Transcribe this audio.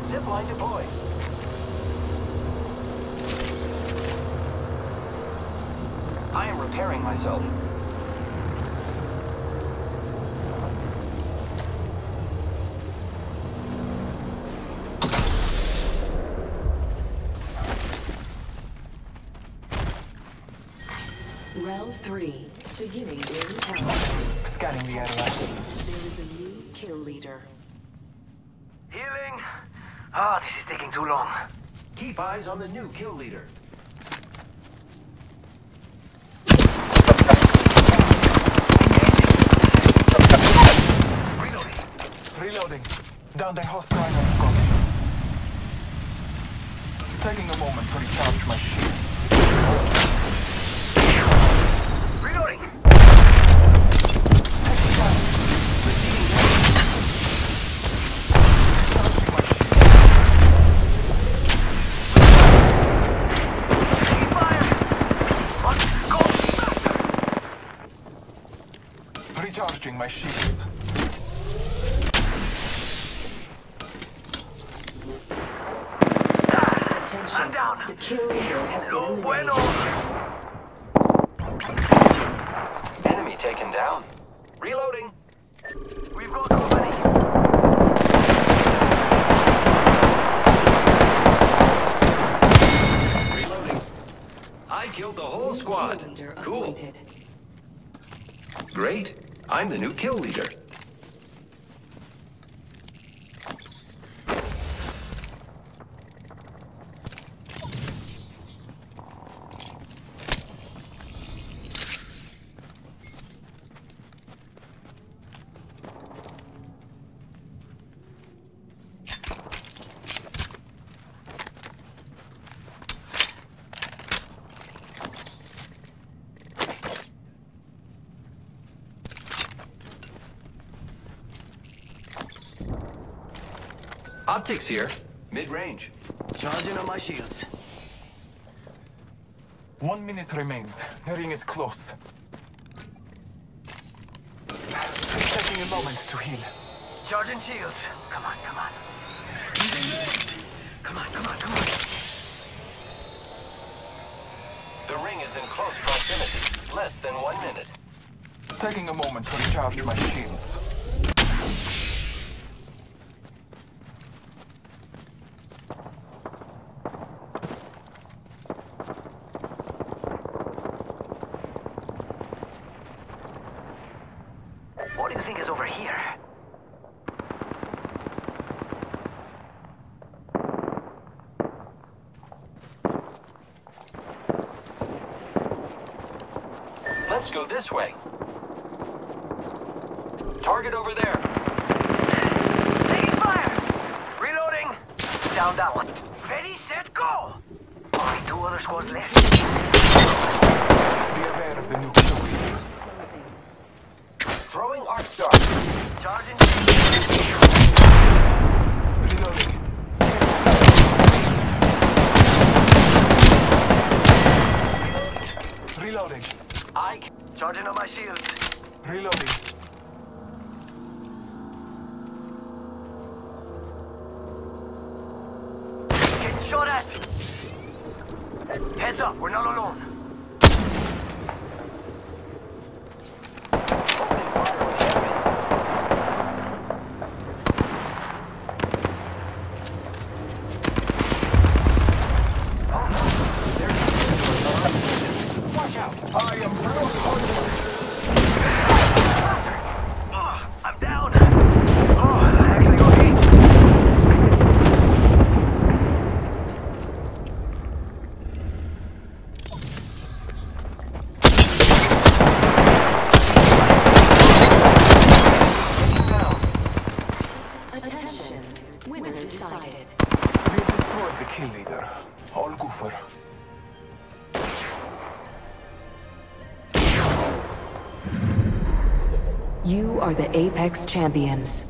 Zipline deployed. I am repairing myself. Round 3, beginning ring count. Scanning the area. There is a new kill leader. Healing? Ah, this is taking too long. Keep eyes on the new kill leader. Reloading. Reloading. Down the hostile on Scott. Taking a moment to recharge my shields. Reloading. Taking damage. Receiving damage. Recharging my shields. Taking fire. Go. Recharging my shields. Attention. I'm down. The kill leader has been No eliminated. bueno. Enemy taken down. Reloading. We've got company. Reloading. I killed the whole squad. Kill leader Cool. appointed. Great. I'm the new kill leader. Optics here. Mid-range. Charging on my shields. 1 minute remains. The ring is close. Taking a moment to heal. Charging shields. Come on, come on. Come on, come on, come on. The ring is in close proximity. Less than 1 minute. Taking a moment to recharge my shields. What do you think is over here? Let's go this way. Target over there. Taking fire! Reloading! Down that one. Ready, set, go! Only 2 other squads left. Be aware of the new kill leaders. Closing. Throwing arc star. Charging Reloading. Reloading. Charging on my shields. Reloading. Getting shot at. Heads up, we're not alone. Watch out. I am Bruce Hunter. I'm down. Oh, I actually got hit. Attention. Winner decided. We've destroyed the kill leader. All goofer. You are the Apex Champions.